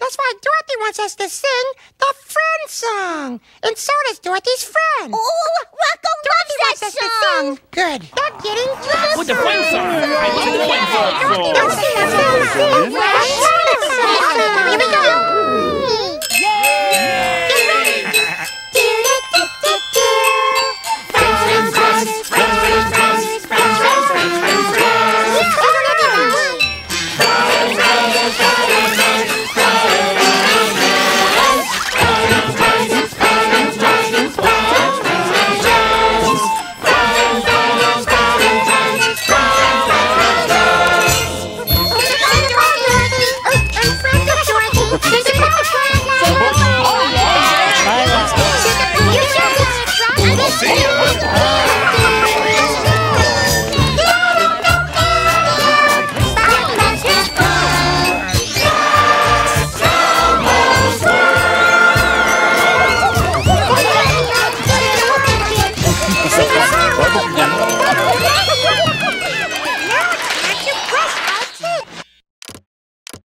That's why Dorothy wants us to sing the Friend song. And so does Dorothy's friend. Oh, Rocco Dorothy loves wants us that to song. sing. Good. They're getting dressed. With the Friend song. I love the Friend song. Dorothy wants us to sing the Friend song.